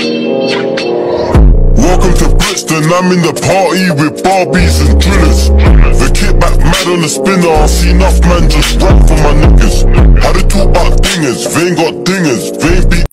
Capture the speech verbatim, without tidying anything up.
Welcome to Brixton, I'm in the party with Barbies and drillers. The kickback mad on the spinner, I see enough man just rap for my niggas. How they talk about dingers, they ain't got dingers, they ain't beat